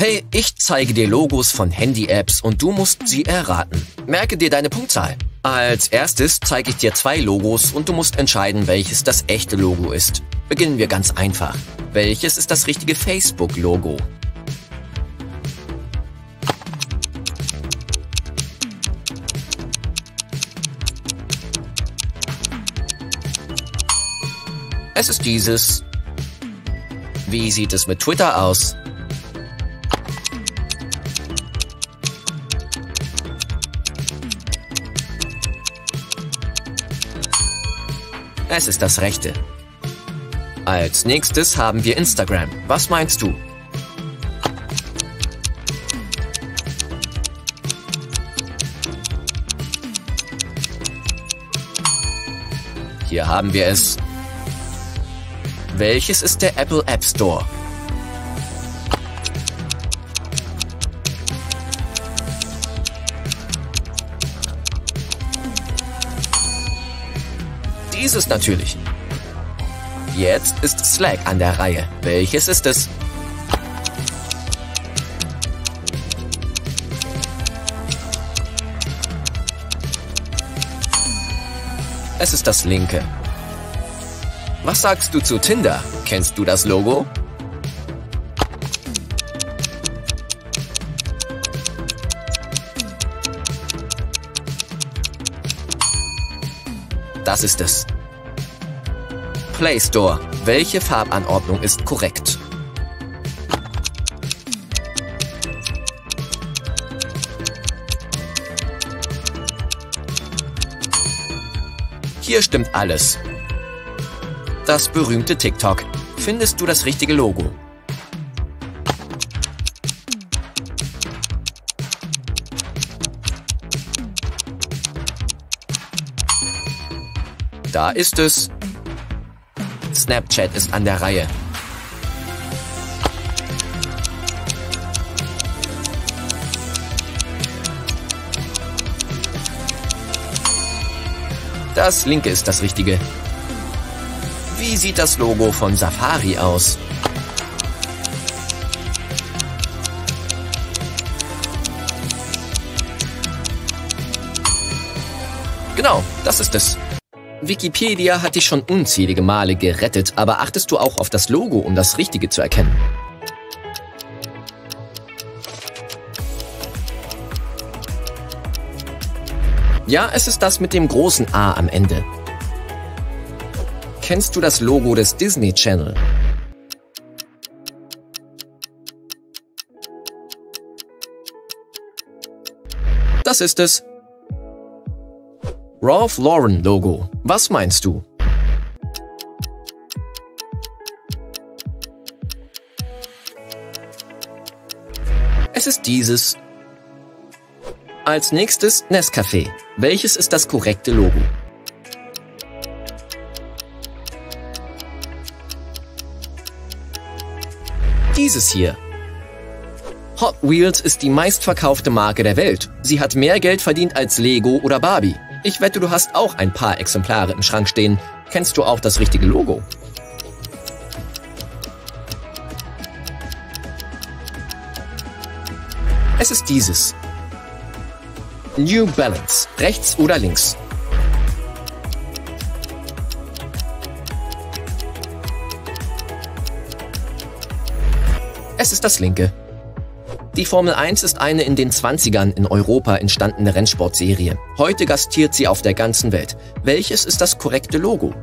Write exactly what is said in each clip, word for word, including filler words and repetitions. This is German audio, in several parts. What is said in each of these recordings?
Hey, ich zeige dir Logos von Handy-Apps und du musst sie erraten. Merke dir deine Punktzahl. Als erstes zeige ich dir zwei Logos und du musst entscheiden, welches das echte Logo ist. Beginnen wir ganz einfach. Welches ist das richtige Facebook-Logo? Es ist dieses. Wie sieht es mit Twitter aus? Es ist das rechte. Als nächstes haben wir Instagram. Was meinst du? Hier haben wir es. Welches ist der Apple App Store? Dieses natürlich. Jetzt ist Slack an der Reihe. Welches ist es? Es ist das linke. Was sagst du zu Tinder? Kennst du das Logo? Das ist es. Play Store. Welche Farbanordnung ist korrekt? Hier stimmt alles. Das berühmte TikTok. Findest du das richtige Logo? Da ist es. Snapchat ist an der Reihe. Das linke ist das richtige. Wie sieht das Logo von Safari aus? Genau, das ist es. Wikipedia hat dich schon unzählige Male gerettet, aber achtest du auch auf das Logo, um das Richtige zu erkennen? Ja, es ist das mit dem großen A am Ende. Kennst du das Logo des Disney Channel? Das ist es. Ralph Lauren Logo. Was meinst du? Es ist dieses. Als nächstes Nescafé. Welches ist das korrekte Logo? Dieses hier. Hot Wheels ist die meistverkaufte Marke der Welt. Sie hat mehr Geld verdient als Lego oder Barbie. Ich wette, du hast auch ein paar Exemplare im Schrank stehen. Kennst du auch das richtige Logo? Es ist dieses. New Balance. Rechts oder links? Es ist das linke. Die Formel eins ist eine in den zwanzigern in Europa entstandene Rennsportserie. Heute gastiert sie auf der ganzen Welt. Welches ist das korrekte Logo?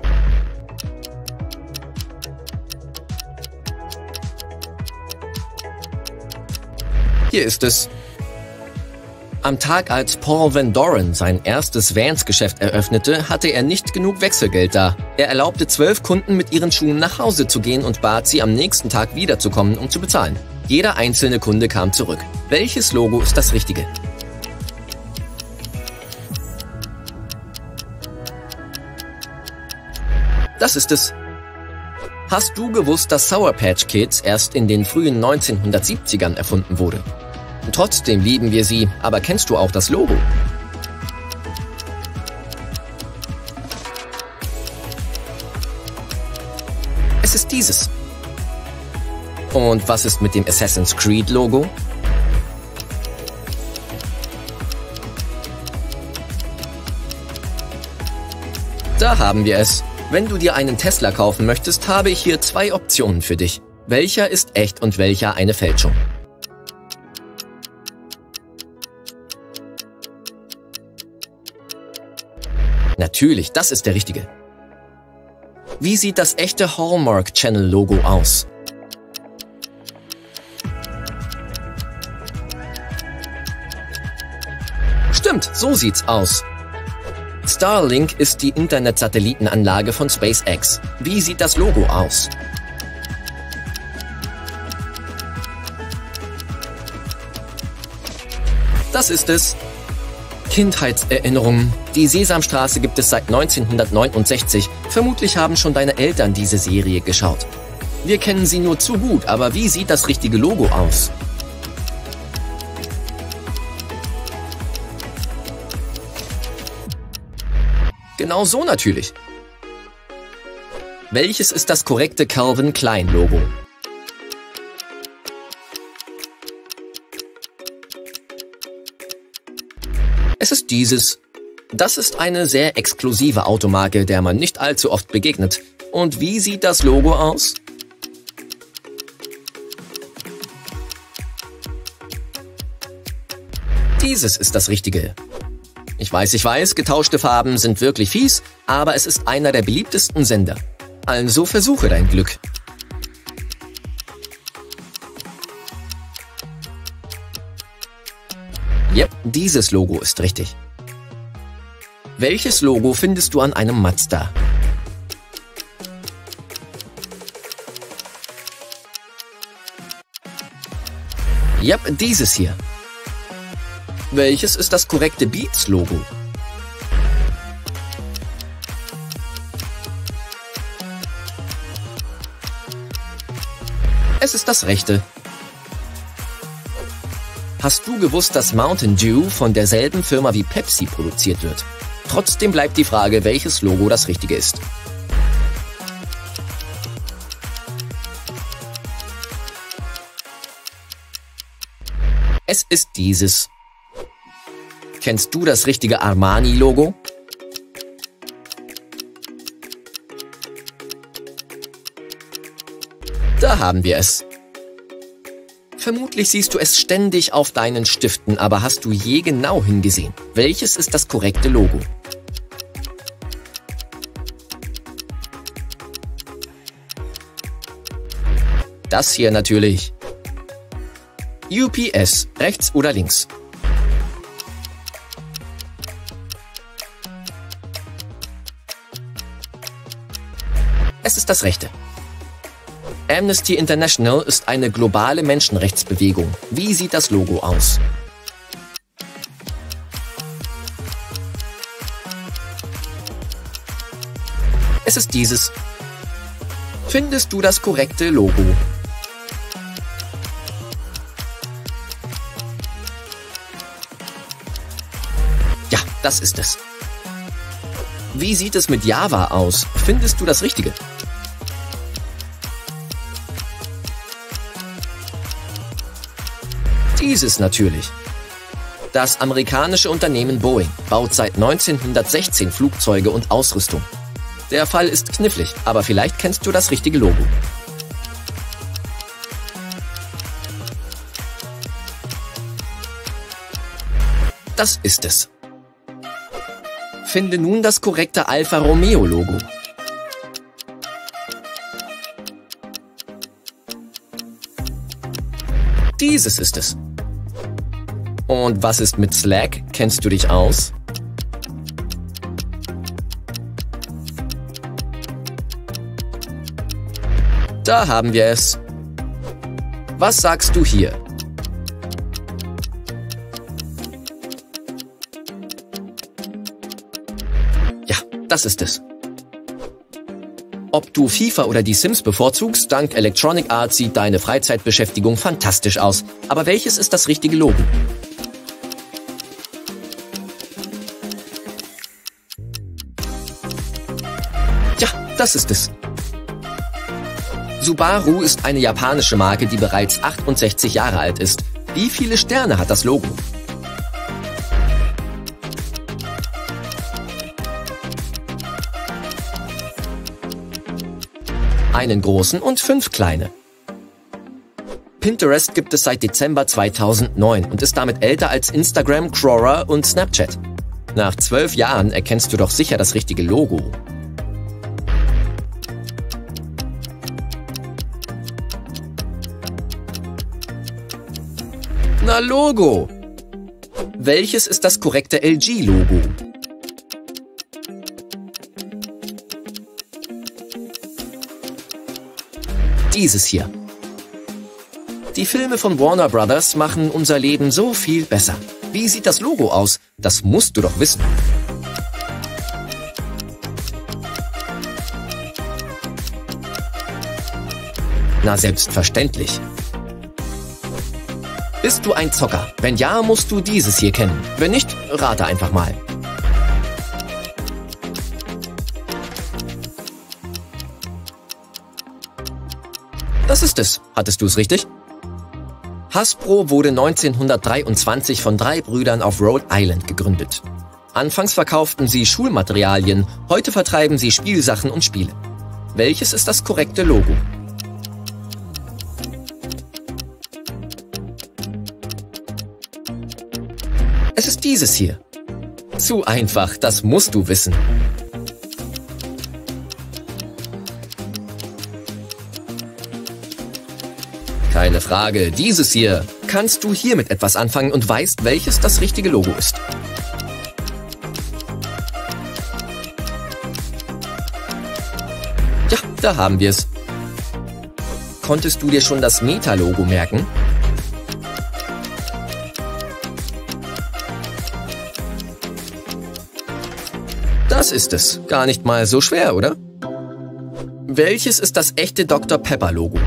Hier ist es. Am Tag, als Paul Van Doren sein erstes Vans-Geschäft eröffnete, hatte er nicht genug Wechselgeld da. Er erlaubte zwölf Kunden, mit ihren Schuhen nach Hause zu gehen und bat sie, am nächsten Tag wiederzukommen, um zu bezahlen. Jeder einzelne Kunde kam zurück. Welches Logo ist das richtige? Das ist es. Hast du gewusst, dass Sour Patch Kids erst in den frühen neunzehnhundertsiebzigern erfunden wurde? Trotzdem lieben wir sie, aber kennst du auch das Logo? Es ist dieses. Und was ist mit dem Assassin's Creed Logo? Da haben wir es. Wenn du dir einen Tesla kaufen möchtest, habe ich hier zwei Optionen für dich. Welcher ist echt und welcher eine Fälschung? Natürlich, das ist der richtige. Wie sieht das echte Hallmark Channel Logo aus? Stimmt, so sieht's aus. Starlink ist die Internetsatellitenanlage von SpaceX. Wie sieht das Logo aus? Das ist es. Kindheitserinnerungen. Die Sesamstraße gibt es seit neunzehnhundertneunundsechzig. Vermutlich haben schon deine Eltern diese Serie geschaut. Wir kennen sie nur zu gut, aber wie sieht das richtige Logo aus? Genau so natürlich. Welches ist das korrekte Calvin Klein Logo? Es ist dieses. Das ist eine sehr exklusive Automarke, der man nicht allzu oft begegnet. Und wie sieht das Logo aus? Dieses ist das Richtige. Ich weiß, ich weiß, getauschte Farben sind wirklich fies, aber es ist einer der beliebtesten Sender. Also versuche dein Glück. Yep, dieses Logo ist richtig. Welches Logo findest du an einem Mazda? Yep, dieses hier. Welches ist das korrekte Beats-Logo? Es ist das rechte. Hast du gewusst, dass Mountain Dew von derselben Firma wie Pepsi produziert wird? Trotzdem bleibt die Frage, welches Logo das richtige ist. Es ist dieses. Kennst du das richtige Armani-Logo? Da haben wir es. Vermutlich siehst du es ständig auf deinen Stiften, aber hast du je genau hingesehen? Welches ist das korrekte Logo? Das hier natürlich. U P S, rechts oder links? Es ist das rechte. Amnesty International ist eine globale Menschenrechtsbewegung. Wie sieht das Logo aus? Es ist dieses. Findest du das korrekte Logo? Ja, das ist es. Wie sieht es mit Java aus? Findest du das Richtige? Dieses natürlich. Das amerikanische Unternehmen Boeing baut seit neunzehnhundertsechzehn Flugzeuge und Ausrüstung. Der Fall ist knifflig, aber vielleicht kennst du das richtige Logo. Das ist es. Finde nun das korrekte Alfa Romeo Logo. Dieses ist es. Und was ist mit Slack? Kennst du dich aus? Da haben wir es. Was sagst du hier? Ja, das ist es. Ob du FIFA oder die Sims bevorzugst, dank Electronic Arts sieht deine Freizeitbeschäftigung fantastisch aus. Aber welches ist das richtige Logo? Ja, das ist es. Subaru ist eine japanische Marke, die bereits achtundsechzig Jahre alt ist. Wie viele Sterne hat das Logo? Einen großen und fünf kleine. Pinterest gibt es seit Dezember zweitausendneun und ist damit älter als Instagram, Quora und Snapchat. Nach zwölf Jahren erkennst du doch sicher das richtige Logo. Na Logo! Welches ist das korrekte L G-Logo? Dieses hier. Die Filme von Warner Brothers machen unser Leben so viel besser. Wie sieht das Logo aus? Das musst du doch wissen. Na selbstverständlich. Bist du ein Zocker? Wenn ja, musst du dieses hier kennen. Wenn nicht, rate einfach mal. Das ist es. Hattest du es richtig? Hasbro wurde neunzehnhundertdreiundzwanzig von drei Brüdern auf Rhode Island gegründet. Anfangs verkauften sie Schulmaterialien, heute vertreiben sie Spielsachen und Spiele. Welches ist das korrekte Logo? Es ist dieses hier. Zu einfach, das musst du wissen. Keine Frage, dieses hier. Kannst du hiermit etwas anfangen und weißt, welches das richtige Logo ist? Ja, da haben wir es. Konntest du dir schon das Meta-Logo merken? Das ist es. Gar nicht mal so schwer, oder? Welches ist das echte Doktor Pepper-Logo?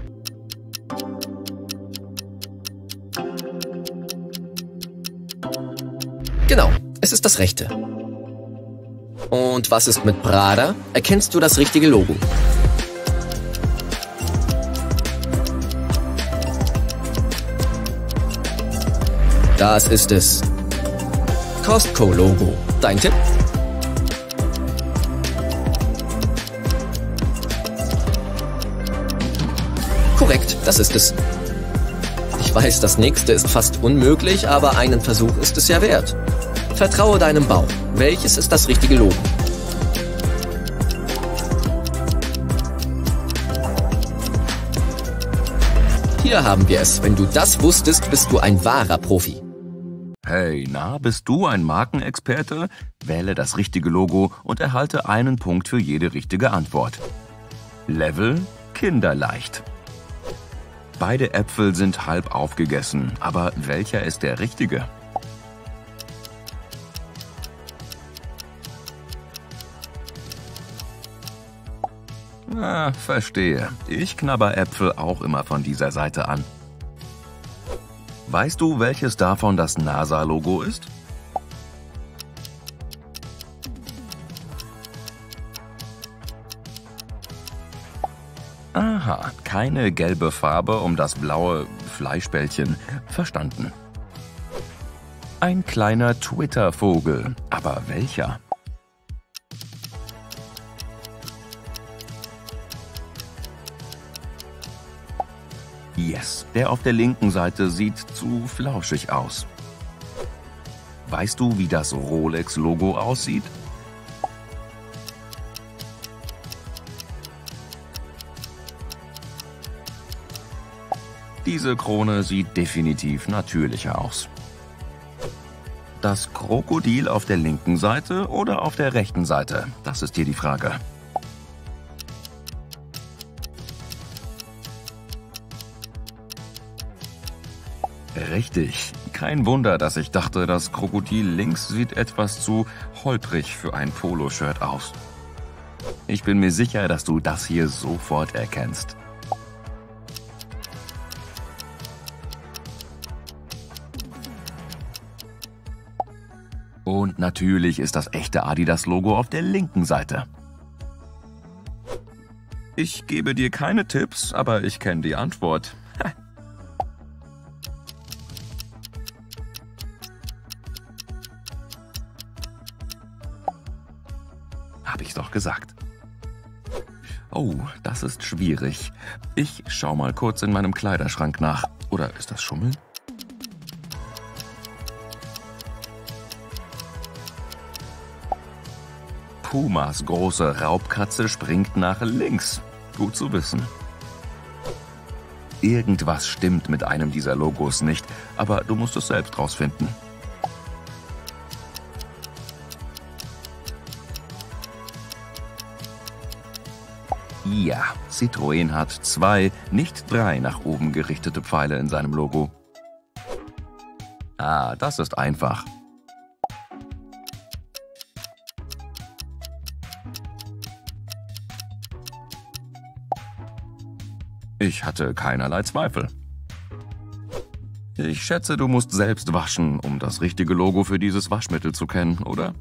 Genau, es ist das rechte. Und was ist mit Prada? Erkennst du das richtige Logo? Das ist es. Costco-Logo. Dein Tipp? Korrekt, das ist es. Ich weiß, das nächste ist fast unmöglich, aber einen Versuch ist es ja wert. Vertraue deinem Bauch. Welches ist das richtige Logo? Hier haben wir es. Wenn du das wusstest, bist du ein wahrer Profi. Hey, na, bist du ein Markenexperte? Wähle das richtige Logo und erhalte einen Punkt für jede richtige Antwort. Level kinderleicht. Beide Äpfel sind halb aufgegessen, aber welcher ist der richtige? Ah, verstehe. Ich knabber Äpfel auch immer von dieser Seite an. Weißt du, welches davon das NASA-Logo ist? Aha, keine gelbe Farbe um das blaue Fleischbällchen. Verstanden. Ein kleiner Twitter-Vogel. Aber welcher? Yes, der auf der linken Seite sieht zu flauschig aus. Weißt du, wie das Rolex-Logo aussieht? Diese Krone sieht definitiv natürlicher aus. Das Krokodil auf der linken Seite oder auf der rechten Seite? Das ist hier die Frage. Richtig. Kein Wunder, dass ich dachte, das Krokodil links sieht etwas zu holprig für ein Poloshirt aus. Ich bin mir sicher, dass du das hier sofort erkennst. Und natürlich ist das echte Adidas-Logo auf der linken Seite. Ich gebe dir keine Tipps, aber ich kenne die Antwort. Hab ich doch gesagt. Oh, das ist schwierig. Ich schau mal kurz in meinem Kleiderschrank nach. Oder ist das Schummeln? Pumas große Raubkatze springt nach links. Gut zu wissen. Irgendwas stimmt mit einem dieser Logos nicht, aber du musst es selbst rausfinden. Ja, Citroën hat zwei, nicht drei nach oben gerichtete Pfeile in seinem Logo. Ah, das ist einfach. Ich hatte keinerlei Zweifel. Ich schätze, du musst selbst waschen, um das richtige Logo für dieses Waschmittel zu kennen, oder?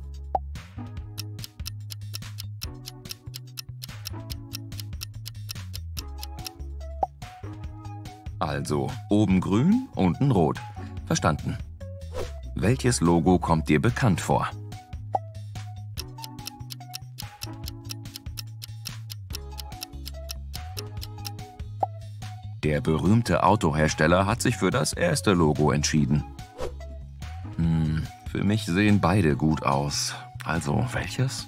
Also, oben grün, unten rot. Verstanden. Welches Logo kommt dir bekannt vor? Der berühmte Autohersteller hat sich für das erste Logo entschieden. Hm, für mich sehen beide gut aus. Also, welches?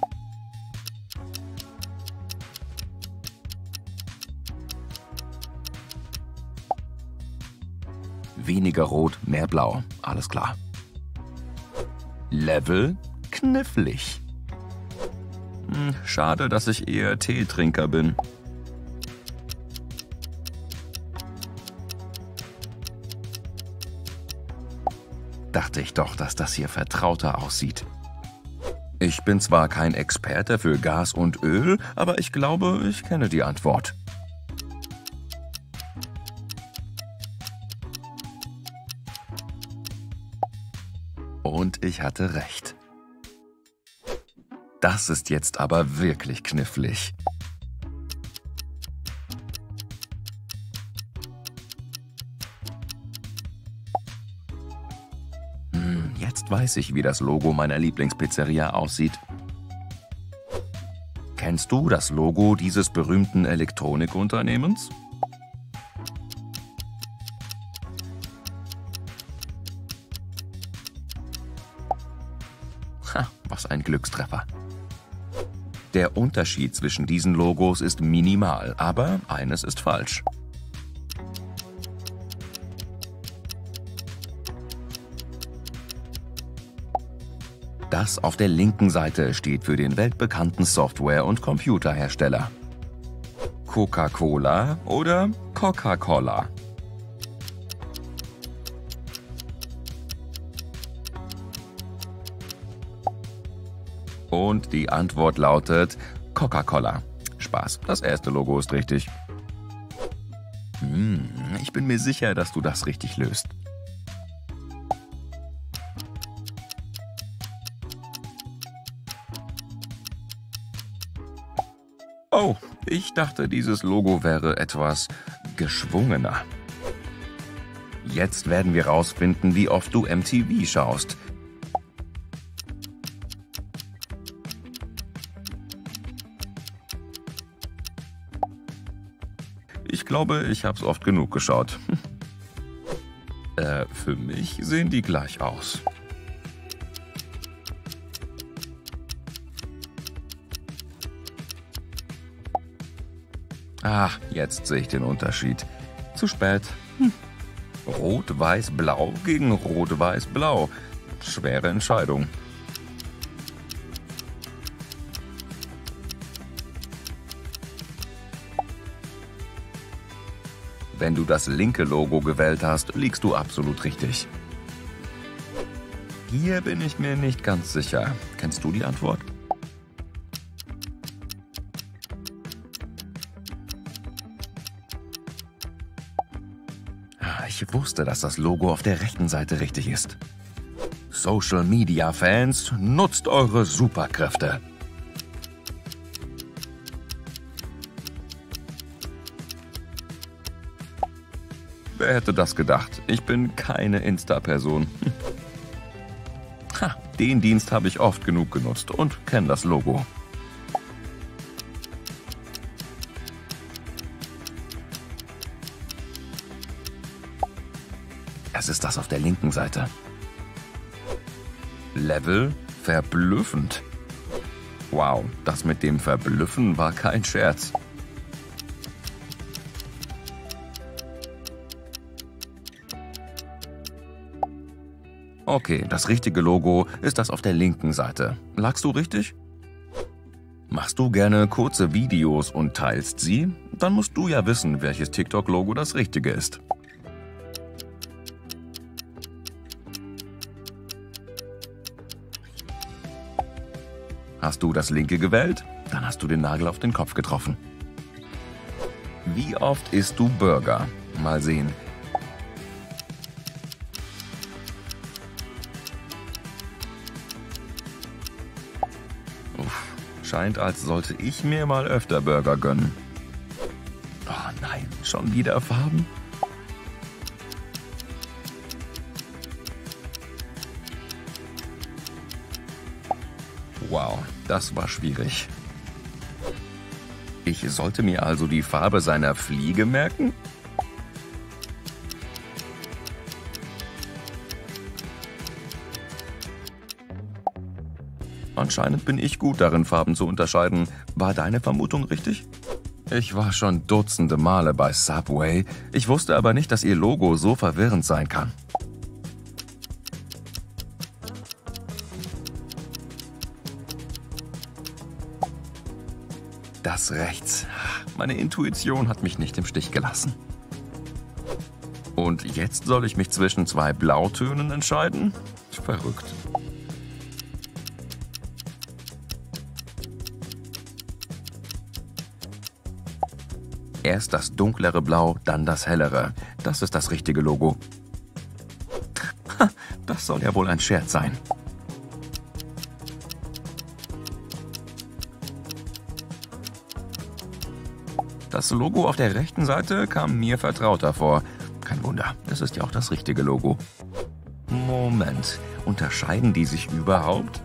Weniger rot, mehr blau. Alles klar. Level knifflig. Hm, schade, dass ich eher Teetrinker bin. Dachte ich doch, dass das hier vertrauter aussieht. Ich bin zwar kein Experte für Gas und Öl, aber ich glaube, ich kenne die Antwort. Und ich hatte recht. Das ist jetzt aber wirklich knifflig. Hm, jetzt weiß ich, wie das Logo meiner Lieblingspizzeria aussieht. Kennst du das Logo dieses berühmten Elektronikunternehmens? Ha, was ein Glückstreffer. Der Unterschied zwischen diesen Logos ist minimal, aber eines ist falsch. Das auf der linken Seite steht für den weltbekannten Software- und Computerhersteller. Coca-Cola oder Coca-Cola? Und die Antwort lautet Coca-Cola. Spaß, das erste Logo ist richtig. Hm, ich bin mir sicher, dass du das richtig löst. Oh, ich dachte, dieses Logo wäre etwas geschwungener. Jetzt werden wir rausfinden, wie oft du M T V schaust. Ich glaube, ich hab's oft genug geschaut. äh, für mich sehen die gleich aus. Ah, jetzt sehe ich den Unterschied. Zu spät. Hm. Rot-Weiß-Blau gegen Rot-Weiß-Blau. Schwere Entscheidung. Wenn du das linke Logo gewählt hast, liegst du absolut richtig. Hier bin ich mir nicht ganz sicher. Kennst du die Antwort? Ich wusste, dass das Logo auf der rechten Seite richtig ist. Social Media Fans, nutzt eure Superkräfte. Wer hätte das gedacht? Ich bin keine Insta-Person. Ha, den Dienst habe ich oft genug genutzt und kenne das Logo. Es ist das auf der linken Seite. Level verblüffend. Wow, das mit dem Verblüffen war kein Scherz. Okay, das richtige Logo ist das auf der linken Seite. Lagst du richtig? Machst du gerne kurze Videos und teilst sie? Dann musst du ja wissen, welches TikTok-Logo das richtige ist. Hast du das linke gewählt? Dann hast du den Nagel auf den Kopf getroffen. Wie oft isst du Burger? Mal sehen. Uff, scheint, als sollte ich mir mal öfter Burger gönnen. Oh nein, schon wieder Farben? Wow, das war schwierig. Ich sollte mir also die Farbe seiner Fliege merken? Anscheinend bin ich gut darin, Farben zu unterscheiden. War deine Vermutung richtig? Ich war schon dutzende Male bei Subway. Ich wusste aber nicht, dass ihr Logo so verwirrend sein kann. Das rechts. Meine Intuition hat mich nicht im Stich gelassen. Und jetzt soll ich mich zwischen zwei Blautönen entscheiden? Verrückt. Erst das dunklere Blau, dann das hellere. Das ist das richtige Logo. Das soll ja wohl ein Scherz sein. Das Logo auf der rechten Seite kam mir vertrauter vor. Kein Wunder, es ist ja auch das richtige Logo. Moment, unterscheiden die sich überhaupt?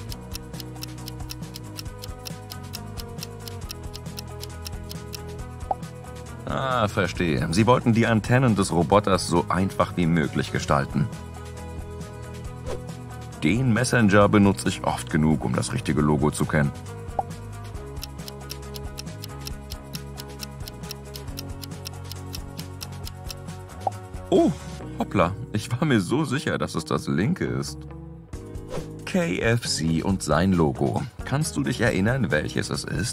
Ah, verstehe. Sie wollten die Antennen des Roboters so einfach wie möglich gestalten. Den Messenger benutze ich oft genug, um das richtige Logo zu kennen. Oh, hoppla, ich war mir so sicher, dass es das linke ist. K F C und sein Logo. Kannst du dich erinnern, welches es ist?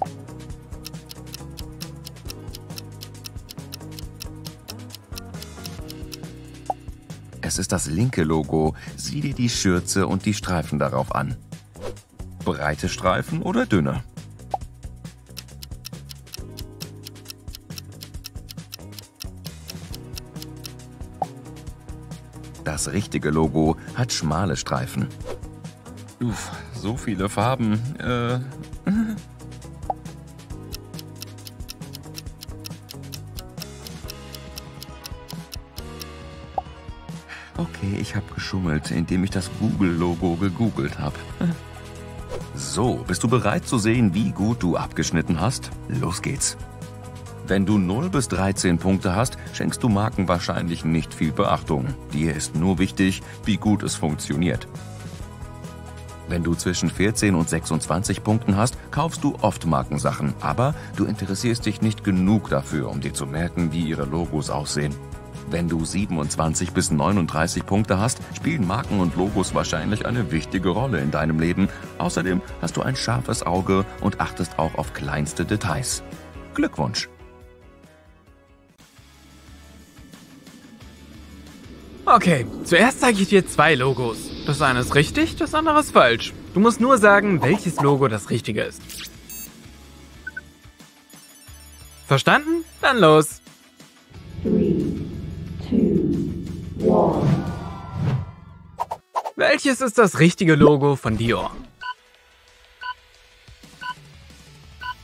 Es ist das linke Logo. Sieh dir die Schürze und die Streifen darauf an. Breite Streifen oder dünne? Das richtige Logo hat schmale Streifen. Uff, so viele Farben. Äh. Okay, ich habe geschummelt, indem ich das Google-Logo gegoogelt habe. So, bist du bereit zu sehen, wie gut du abgeschnitten hast? Los geht's. Wenn du null bis dreizehn Punkte hast, schenkst du Marken wahrscheinlich nicht viel Beachtung. Dir ist nur wichtig, wie gut es funktioniert. Wenn du zwischen vierzehn und sechsundzwanzig Punkten hast, kaufst du oft Markensachen, aber du interessierst dich nicht genug dafür, um dir zu merken, wie ihre Logos aussehen. Wenn du siebenundzwanzig bis neununddreißig Punkte hast, spielen Marken und Logos wahrscheinlich eine wichtige Rolle in deinem Leben. Außerdem hast du ein scharfes Auge und achtest auch auf kleinste Details. Glückwunsch! Okay, zuerst zeige ich dir zwei Logos. Das eine ist richtig, das andere ist falsch. Du musst nur sagen, welches Logo das richtige ist. Verstanden? Dann los! Three, two, one. Welches ist das richtige Logo von Dior?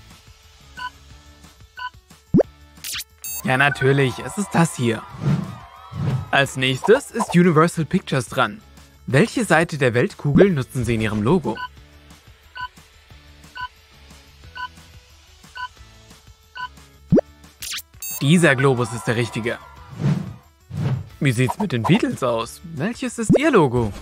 Ja, natürlich, es ist das hier. Als nächstes ist Universal Pictures dran. Welche Seite der Weltkugel nutzen sie in ihrem Logo? Dieser Globus ist der richtige. Wie sieht's mit den Beatles aus? Welches ist ihr Logo?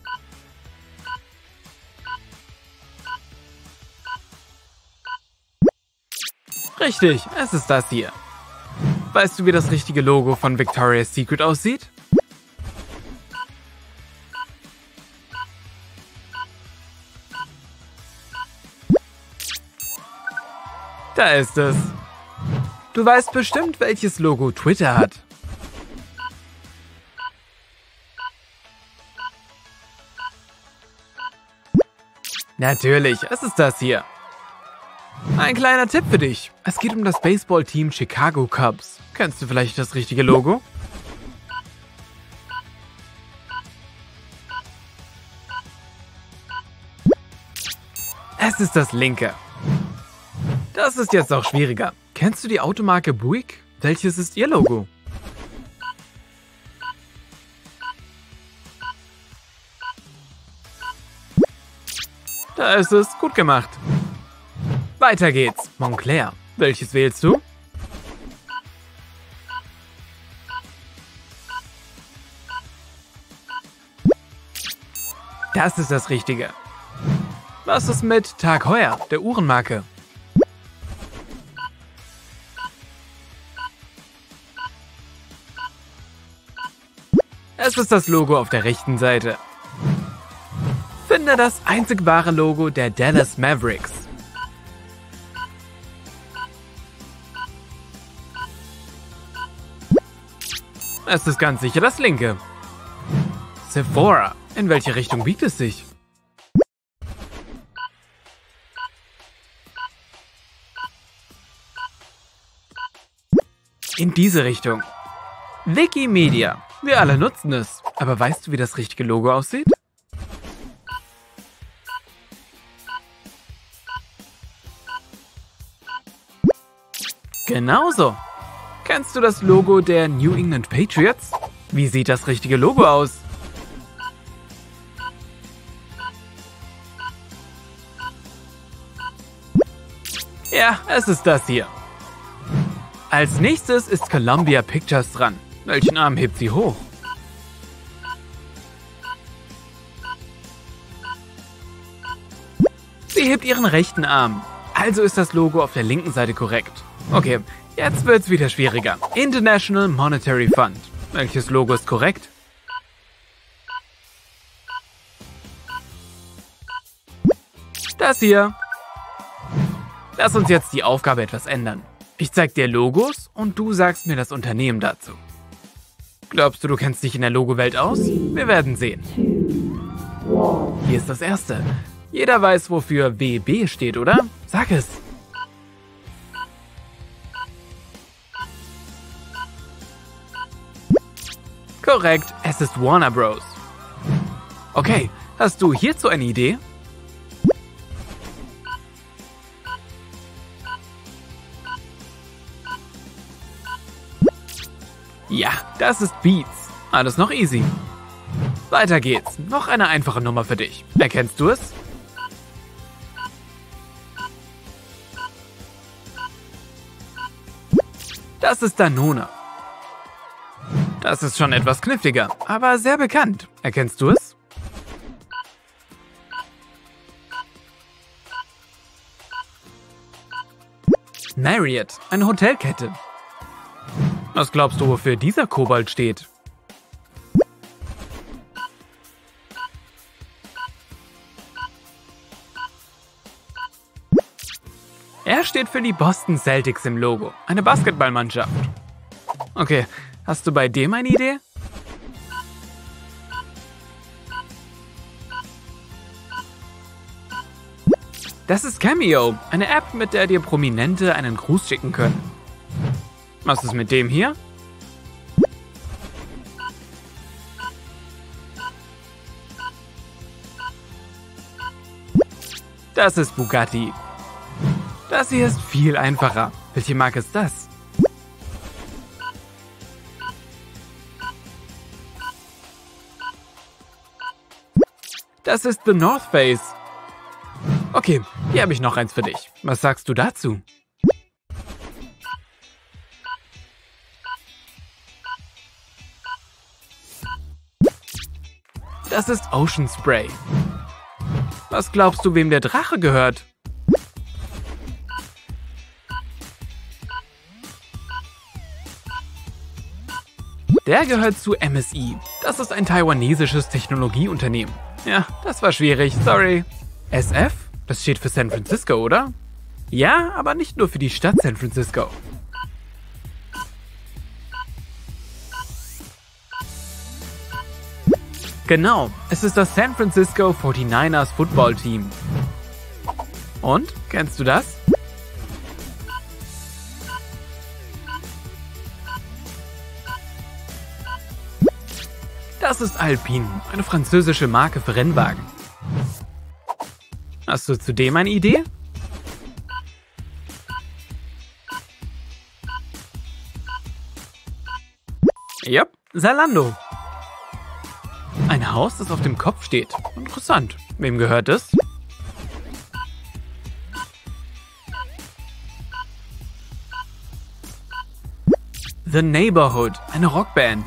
Richtig, es ist das hier. Weißt du, wie das richtige Logo von Victoria's Secret aussieht? Da ist es. Du weißt bestimmt, welches Logo Twitter hat. Natürlich, es ist das hier. Ein kleiner Tipp für dich. Es geht um das Baseballteam Chicago Cubs. Kennst du vielleicht das richtige Logo? Es ist das linke. Das ist jetzt auch schwieriger. Kennst du die Automarke Buick? Welches ist ihr Logo? Da ist es. Gut gemacht. Weiter geht's. Montclair. Welches wählst du? Das ist das Richtige. Was ist mit Tag Heuer, der Uhrenmarke? Es ist das Logo auf der rechten Seite. Finde das einzig wahre Logo der Dallas Mavericks. Es ist ganz sicher das linke. Sephora. In welche Richtung biegt es sich? In diese Richtung. Wikimedia. Wir alle nutzen es. Aber weißt du, wie das richtige Logo aussieht? Genauso. Kennst du das Logo der New England Patriots? Wie sieht das richtige Logo aus? Ja, es ist das hier. Als nächstes ist Columbia Pictures dran. Welchen Arm hebt sie hoch? Sie hebt ihren rechten Arm. Also ist das Logo auf der linken Seite korrekt. Okay, jetzt wird's wieder schwieriger. International Monetary Fund. Welches Logo ist korrekt? Das hier. Lass uns jetzt die Aufgabe etwas ändern. Ich zeig dir Logos und du sagst mir das Unternehmen dazu. Glaubst du, du kennst dich in der Logo-Welt aus? Wir werden sehen. Hier ist das erste. Jeder weiß, wofür W B steht, oder? Sag es. Korrekt, es ist Warner Bros. Okay, hast du hierzu eine Idee? Ja, das ist Beats. Alles noch easy. Weiter geht's. Noch eine einfache Nummer für dich. Erkennst du es? Das ist Danone. Das ist schon etwas kniffliger, aber sehr bekannt. Erkennst du es? Marriott, eine Hotelkette. Was glaubst du, wofür dieser Kobold steht? Er steht für die Boston Celtics im Logo, eine Basketballmannschaft. Okay, hast du bei dem eine Idee? Das ist Cameo, eine App, mit der dir Prominente einen Gruß schicken können. Was ist mit dem hier? Das ist Bugatti. Das hier ist viel einfacher. Welche Marke ist das? Das ist The North Face. Okay, hier habe ich noch eins für dich. Was sagst du dazu? Das ist Ocean Spray. Was glaubst du, wem der Drache gehört? Der gehört zu M S I. Das ist ein taiwanesisches Technologieunternehmen. Ja, das war schwierig, sorry. S F? Das steht für San Francisco, oder? Ja, aber nicht nur für die Stadt San Francisco. Genau, es ist das San Francisco forty-niners Football Team. Und, kennst du das? Das ist Alpine, eine französische Marke für Rennwagen. Hast du zudem eine Idee? Ja, Zalando. Ein Haus, das auf dem Kopf steht. Interessant. Wem gehört es? The Neighborhood, eine Rockband.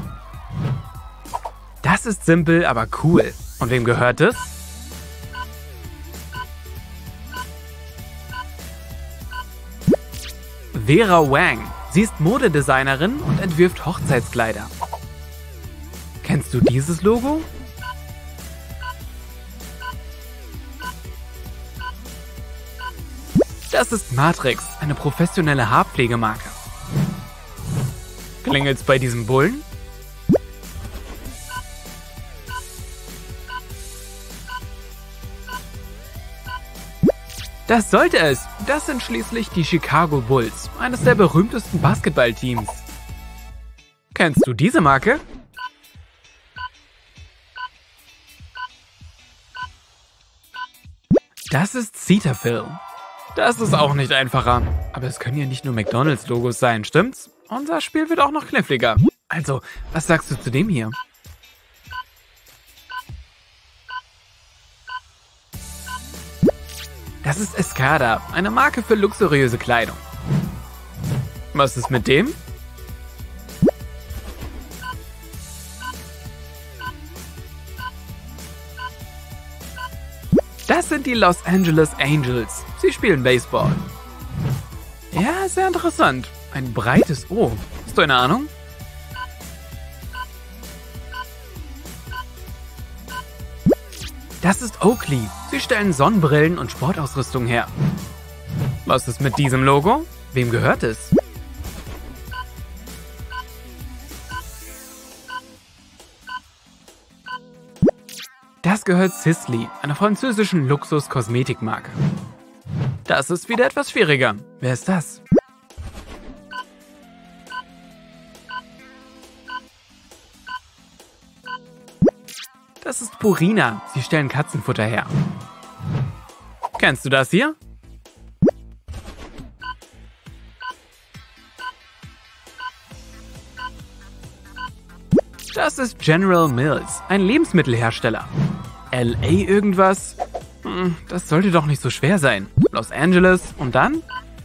Das ist simpel, aber cool. Und wem gehört es? Vera Wang. Sie ist Modedesignerin und entwirft Hochzeitskleider. Kennst du dieses Logo? Das ist Matrix, eine professionelle Haarpflegemarke. Klingelt's bei diesem Bullen? Das sollte es. Das sind schließlich die Chicago Bulls, eines der berühmtesten Basketballteams. Kennst du diese Marke? Das ist Cetaphil. Das ist auch nicht einfacher. Aber es können ja nicht nur McDonald's-Logos sein, stimmt's? Unser Spiel wird auch noch kniffliger. Also, was sagst du zu dem hier? Das ist Escada, eine Marke für luxuriöse Kleidung. Was ist mit dem? Das sind die Los Angeles Angels. Sie spielen Baseball. Ja, sehr interessant. Ein breites O. Hast du eine Ahnung? Das ist Oakley. Sie stellen Sonnenbrillen und Sportausrüstung her. Was ist mit diesem Logo? Wem gehört es? Das gehört Sisley, einer französischen Luxus-Kosmetikmarke. Das ist wieder etwas schwieriger. Wer ist das? Das ist Purina. Sie stellen Katzenfutter her. Kennst du das hier? Das ist General Mills, ein Lebensmittelhersteller. L A irgendwas? Hm, das sollte doch nicht so schwer sein. Los Angeles und dann?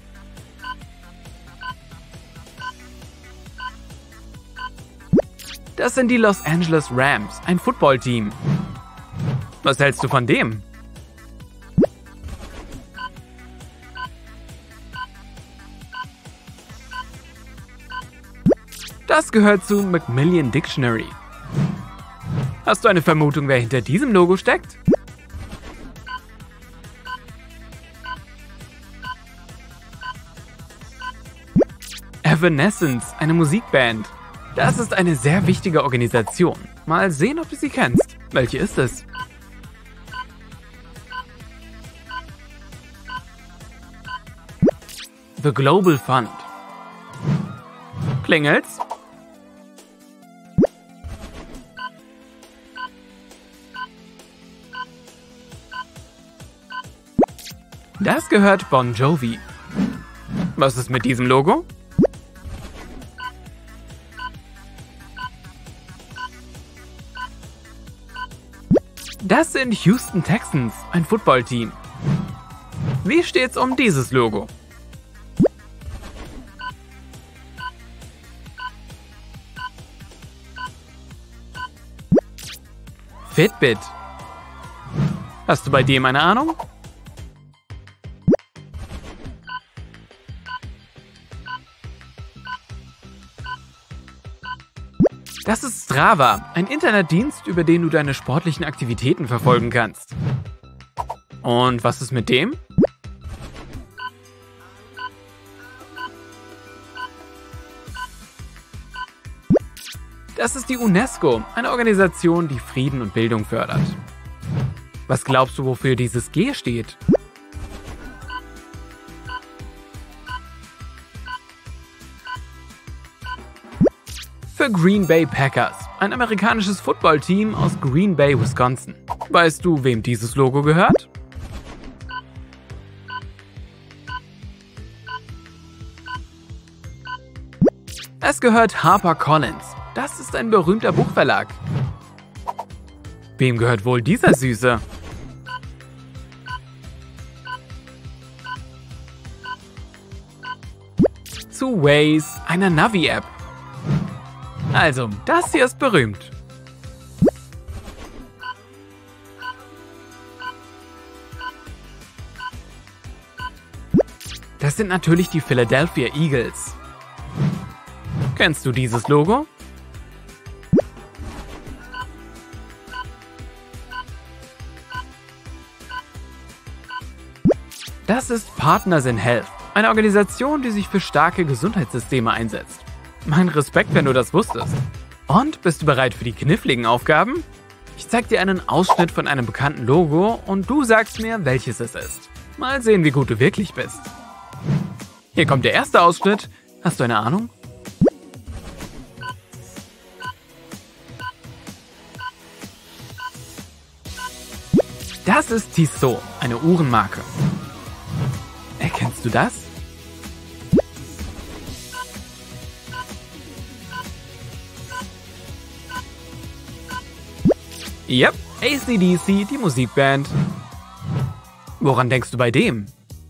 Das sind die Los Angeles Rams, ein Footballteam. Was hältst du von dem? Das gehört zu Macmillan Dictionary. Hast du eine Vermutung, wer hinter diesem Logo steckt? Evanescence, eine Musikband. Das ist eine sehr wichtige Organisation. Mal sehen, ob du sie kennst. Welche ist es? The Global Fund. Klingelt's? Das gehört Bon Jovi. Was ist mit diesem Logo? Das sind Houston Texans, ein Footballteam. Wie steht's um dieses Logo? Fitbit. Hast du bei dem eine Ahnung? Das ist Strava, ein Internetdienst, über den du deine sportlichen Aktivitäten verfolgen kannst. Und was ist mit dem? Das ist die UNESCO, eine Organisation, die Frieden und Bildung fördert. Was glaubst du, wofür dieses G steht? Für Green Bay Packers, ein amerikanisches Footballteam aus Green Bay, Wisconsin. Weißt du, wem dieses Logo gehört? Es gehört HarperCollins. Das ist ein berühmter Buchverlag. Wem gehört wohl dieser Süße? Zu Waze, einer Navi-App. Also, das hier ist berühmt. Das sind natürlich die Philadelphia Eagles. Kennst du dieses Logo? Das ist Partners in Health, eine Organisation, die sich für starke Gesundheitssysteme einsetzt. Mein Respekt, wenn du das wusstest. Und, bist du bereit für die kniffligen Aufgaben? Ich zeig dir einen Ausschnitt von einem bekannten Logo und du sagst mir, welches es ist. Mal sehen, wie gut du wirklich bist. Hier kommt der erste Ausschnitt. Hast du eine Ahnung? Das ist Tissot, eine Uhrenmarke. Erkennst du das? Yep, A C D C, die Musikband. Woran denkst du bei dem?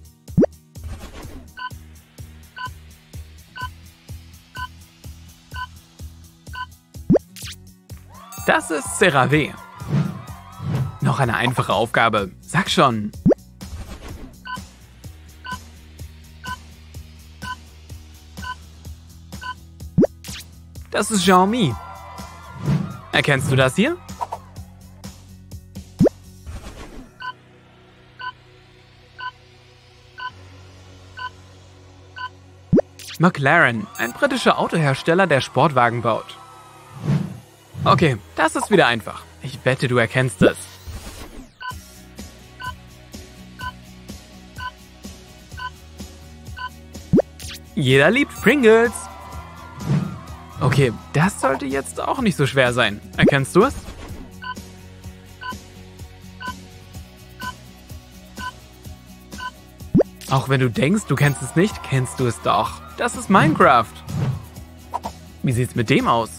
Das ist CeraVe. Noch eine einfache Aufgabe. Sag schon. Das ist Xiaomi. Erkennst du das hier? McLaren, ein britischer Autohersteller, der Sportwagen baut. Okay, das ist wieder einfach. Ich wette, du erkennst es. Jeder liebt Pringles. Okay, das sollte jetzt auch nicht so schwer sein. Erkennst du es? Auch wenn du denkst, du kennst es nicht, kennst du es doch. Das ist Minecraft. Wie sieht's mit dem aus?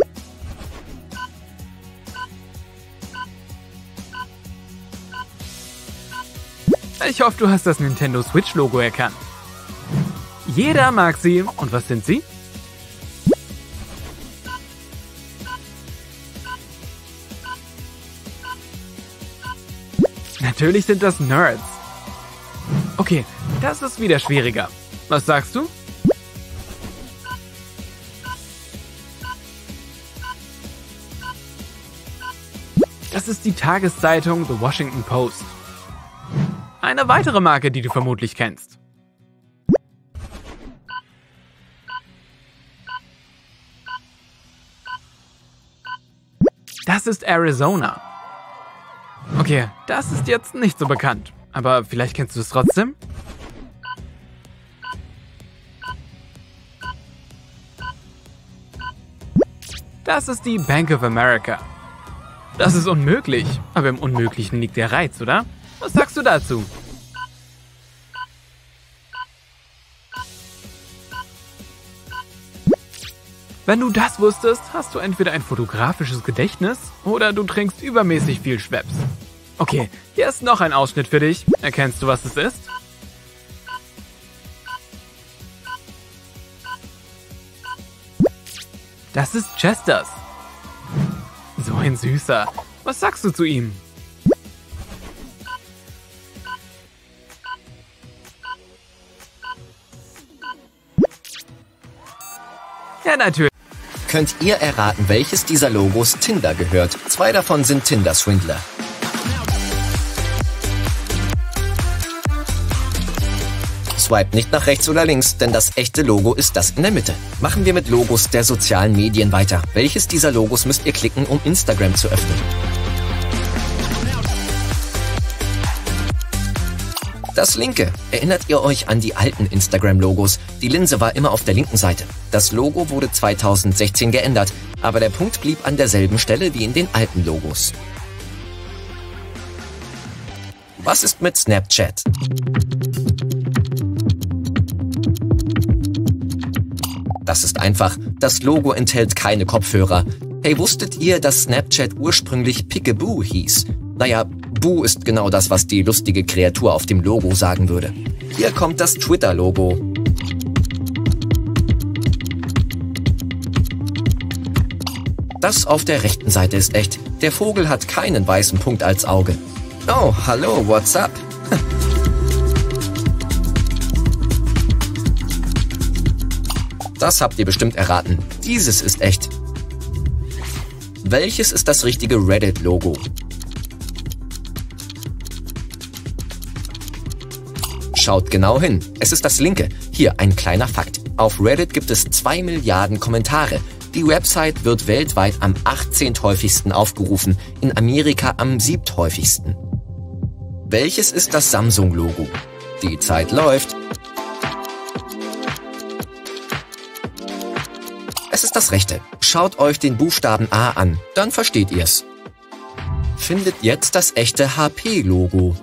Ich hoffe, du hast das Nintendo Switch-Logo erkannt. Jeder mag sie. Und was sind sie? Natürlich sind das Nerds. Okay, das ist wieder schwieriger. Was sagst du? Das ist die Tageszeitung The Washington Post. Eine weitere Marke, die du vermutlich kennst. Das ist Arizona. Okay, das ist jetzt nicht so bekannt. Aber vielleicht kennst du es trotzdem? Das ist die Bank of America. Das ist unmöglich. Aber im Unmöglichen liegt der Reiz, oder? Was sagst du dazu? Wenn du das wusstest, hast du entweder ein fotografisches Gedächtnis oder du trinkst übermäßig viel Schweppes. Okay, hier ist noch ein Ausschnitt für dich. Erkennst du, was es ist? Das ist Chesters. So ein Süßer. Was sagst du zu ihm? Ja, natürlich. Könnt ihr erraten, welches dieser Logos Tinder gehört? Zwei davon sind Tinder-Swindler. Swipe nicht nach rechts oder links, denn das echte Logo ist das in der Mitte. Machen wir mit Logos der sozialen Medien weiter. Welches dieser Logos müsst ihr klicken, um Instagram zu öffnen? Das linke. Erinnert ihr euch an die alten Instagram-Logos? Die Linse war immer auf der linken Seite. Das Logo wurde zweitausendsechzehn geändert, aber der Punkt blieb an derselben Stelle wie in den alten Logos. Was ist mit Snapchat? Das ist einfach. Das Logo enthält keine Kopfhörer. Hey, wusstet ihr, dass Snapchat ursprünglich Peekaboo hieß? Naja, Boo ist genau das, was die lustige Kreatur auf dem Logo sagen würde. Hier kommt das Twitter-Logo. Das auf der rechten Seite ist echt. Der Vogel hat keinen weißen Punkt als Auge. Oh, hallo, what's up? Das habt ihr bestimmt erraten. Dieses ist echt. Welches ist das richtige Reddit-Logo? Schaut genau hin. Es ist das linke. Hier ein kleiner Fakt. Auf Reddit gibt es zwei Milliarden Kommentare. Die Website wird weltweit am achtzehnthäufigsten aufgerufen, in Amerika am siebthäufigsten. Welches ist das Samsung-Logo? Die Zeit läuft. Es ist das rechte. Schaut euch den Buchstaben A an, dann versteht ihr's. Findet jetzt das echte H P-Logo.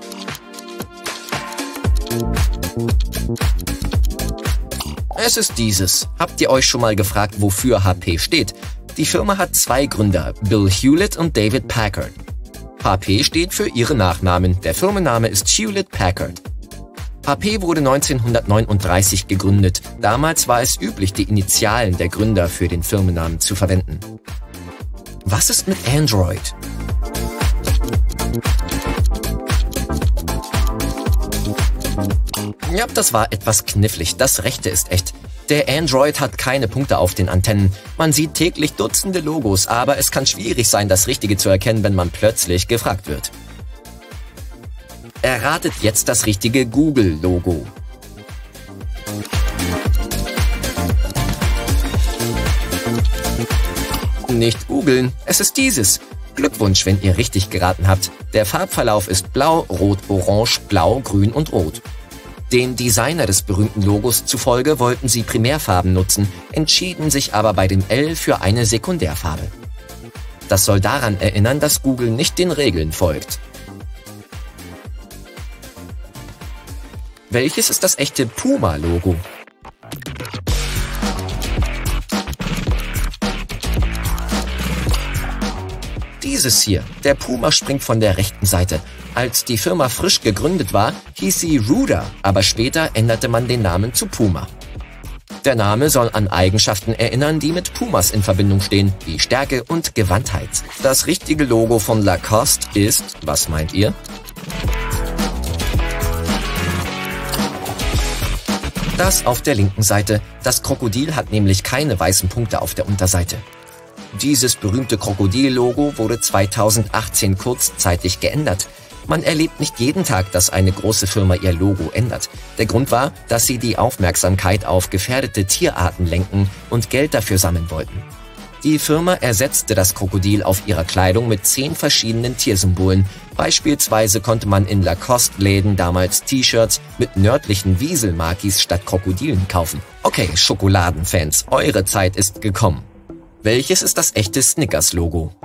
Es ist dieses. Habt ihr euch schon mal gefragt, wofür H P steht? Die Firma hat zwei Gründer, Bill Hewlett und David Packard. H P steht für ihre Nachnamen. Der Firmenname ist Hewlett-Packard. H P wurde neunzehnhundertneununddreißig gegründet. Damals war es üblich, die Initialen der Gründer für den Firmennamen zu verwenden. Was ist mit Android? Ja, das war etwas knifflig. Das rechte ist echt. Der Android hat keine Punkte auf den Antennen. Man sieht täglich Dutzende Logos, aber es kann schwierig sein, das Richtige zu erkennen, wenn man plötzlich gefragt wird. Erratet jetzt das richtige Google-Logo. Nicht googeln, es ist dieses. Glückwunsch, wenn ihr richtig geraten habt. Der Farbverlauf ist blau, rot, orange, blau, grün und rot. Den Designer des berühmten Logos zufolge wollten sie Primärfarben nutzen, entschieden sich aber bei dem L für eine Sekundärfarbe. Das soll daran erinnern, dass Google nicht den Regeln folgt. Welches ist das echte Puma-Logo? Dieses hier. Der Puma springt von der rechten Seite. Als die Firma frisch gegründet war, hieß sie Ruder, aber später änderte man den Namen zu Puma. Der Name soll an Eigenschaften erinnern, die mit Pumas in Verbindung stehen, wie Stärke und Gewandtheit. Das richtige Logo von Lacoste ist, was meint ihr? Das auf der linken Seite. Das Krokodil hat nämlich keine weißen Punkte auf der Unterseite. Dieses berühmte Krokodil-Logo wurde zweitausendachtzehn kurzzeitig geändert. Man erlebt nicht jeden Tag, dass eine große Firma ihr Logo ändert. Der Grund war, dass sie die Aufmerksamkeit auf gefährdete Tierarten lenken und Geld dafür sammeln wollten. Die Firma ersetzte das Krokodil auf ihrer Kleidung mit zehn verschiedenen Tiersymbolen. Beispielsweise konnte man in Lacoste-Läden damals T-Shirts mit nördlichen Wieselmakis statt Krokodilen kaufen. Okay, Schokoladenfans, eure Zeit ist gekommen. Welches ist das echte Snickers-Logo?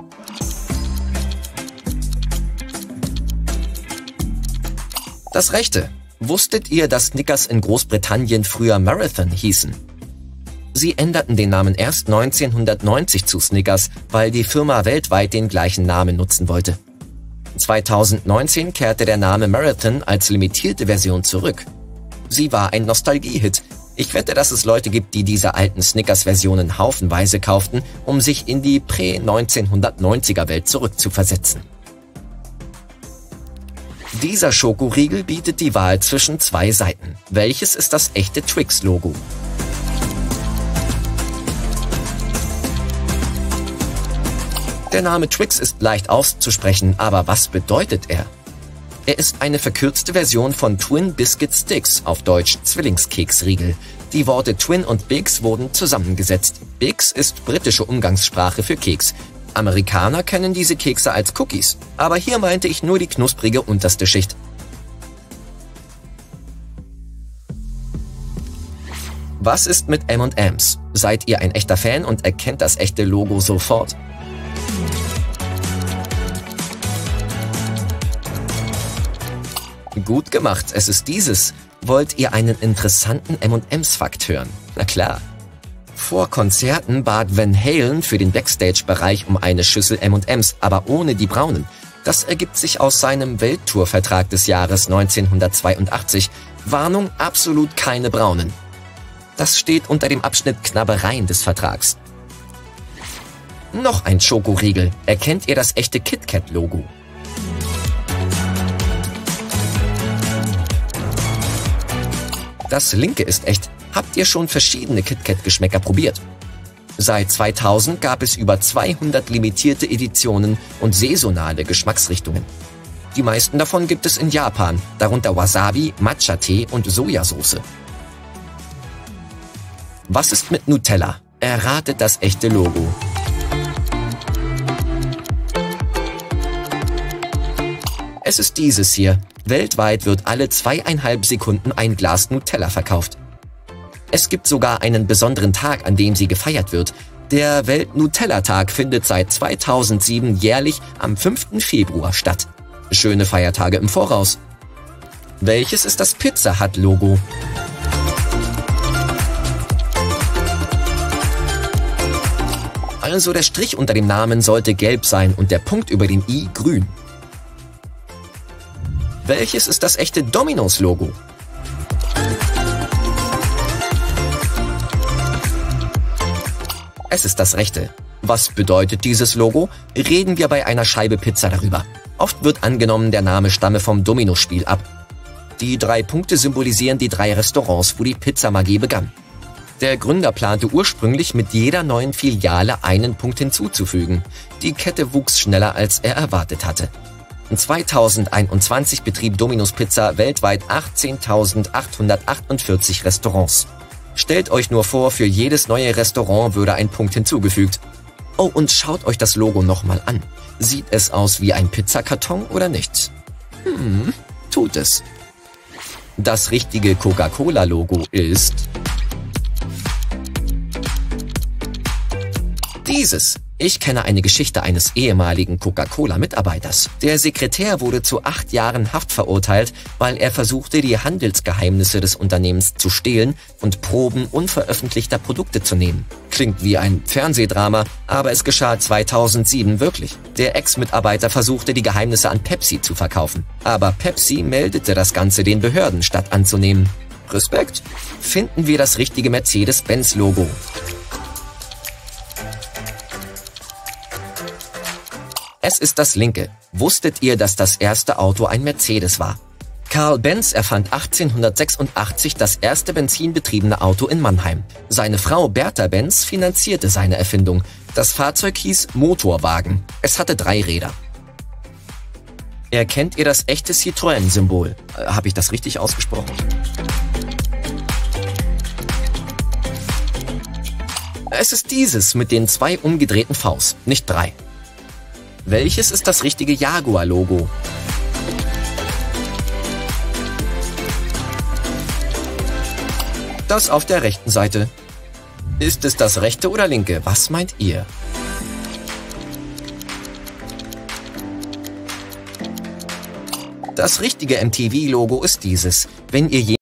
Das rechte. Wusstet ihr, dass Snickers in Großbritannien früher Marathon hießen? Sie änderten den Namen erst neunzehnhundertneunzig zu Snickers, weil die Firma weltweit den gleichen Namen nutzen wollte. zweitausendneunzehn kehrte der Name Marathon als limitierte Version zurück. Sie war ein Nostalgie-Hit. Ich wette, dass es Leute gibt, die diese alten Snickers-Versionen haufenweise kauften, um sich in die Prä-neunzehnhundertneunziger-Welt zurückzuversetzen. Dieser Schokoriegel bietet die Wahl zwischen zwei Seiten. Welches ist das echte Twix-Logo? Der Name Twix ist leicht auszusprechen, aber was bedeutet er? Er ist eine verkürzte Version von Twin Biscuit Sticks, auf Deutsch Zwillingskeksriegel. Die Worte Twin und Bix wurden zusammengesetzt. Bix ist britische Umgangssprache für Keks. Amerikaner kennen diese Kekse als Cookies, aber hier meinte ich nur die knusprige unterste Schicht. Was ist mit M und M's? Seid ihr ein echter Fan und erkennt das echte Logo sofort? Gut gemacht, es ist dieses. Wollt ihr einen interessanten M und M's-Fakt hören? Na klar. Vor Konzerten bat Van Halen für den Backstage-Bereich um eine Schüssel M und M's, aber ohne die braunen. Das ergibt sich aus seinem Welttourvertrag des Jahres neunzehnhundertzweiundachtzig. Warnung, absolut keine braunen. Das steht unter dem Abschnitt Knabbereien des Vertrags. Noch ein Schokoriegel. Erkennt ihr das echte KitKat-Logo? Das linke ist echt. Habt ihr schon verschiedene KitKat-Geschmäcker probiert? Seit zweitausend gab es über zweihundert limitierte Editionen und saisonale Geschmacksrichtungen. Die meisten davon gibt es in Japan, darunter Wasabi, Matcha-Tee und Sojasauce. Was ist mit Nutella? Erratet das echte Logo. Es ist dieses hier. Weltweit wird alle zweieinhalb Sekunden ein Glas Nutella verkauft. Es gibt sogar einen besonderen Tag, an dem sie gefeiert wird. Der Welt-Nutella-Tag findet seit zweitausendsieben jährlich am fünften Februar statt. Schöne Feiertage im Voraus. Welches ist das Pizza Hut-Logo? Also der Strich unter dem Namen sollte gelb sein und der Punkt über dem i grün. Welches ist das echte Domino's-Logo? Es ist das rechte. Was bedeutet dieses Logo? Reden wir bei einer Scheibe Pizza darüber. Oft wird angenommen, der Name stamme vom Domino-Spiel ab. Die drei Punkte symbolisieren die drei Restaurants, wo die Pizzamagie begann. Der Gründer plante ursprünglich, mit jeder neuen Filiale einen Punkt hinzuzufügen. Die Kette wuchs schneller, als er erwartet hatte. zweitausendeinundzwanzig betrieb Domino's Pizza weltweit achtzehntausendachthundertachtundvierzig Restaurants. Stellt euch nur vor, für jedes neue Restaurant würde ein Punkt hinzugefügt. Oh, und schaut euch das Logo nochmal an. Sieht es aus wie ein Pizzakarton oder nicht? Hm, tut es. Das richtige Coca-Cola-Logo ist dieses. Ich kenne eine Geschichte eines ehemaligen Coca-Cola-Mitarbeiters. Der Sekretär wurde zu acht Jahren Haft verurteilt, weil er versuchte, die Handelsgeheimnisse des Unternehmens zu stehlen und Proben unveröffentlichter Produkte zu nehmen. Klingt wie ein Fernsehdrama, aber es geschah zweitausendsieben wirklich. Der Ex-Mitarbeiter versuchte, die Geheimnisse an Pepsi zu verkaufen. Aber Pepsi meldete das Ganze den Behörden, statt anzunehmen. Respekt. Finden wir das richtige Mercedes-Benz-Logo. Es ist das linke. Wusstet ihr, dass das erste Auto ein Mercedes war? Karl Benz erfand achtzehnhundertsechsundachtzig das erste benzinbetriebene Auto in Mannheim. Seine Frau Bertha Benz finanzierte seine Erfindung. Das Fahrzeug hieß Motorwagen. Es hatte drei Räder. Erkennt ihr das echte Citroën-Symbol? Äh, Habe ich das richtig ausgesprochen? Es ist dieses mit den zwei umgedrehten Vs, nicht drei. Welches ist das richtige Jaguar-Logo? Das auf der rechten Seite. Ist es das rechte oder linke? Was meint ihr? Das richtige M T V-Logo ist dieses. Wenn ihr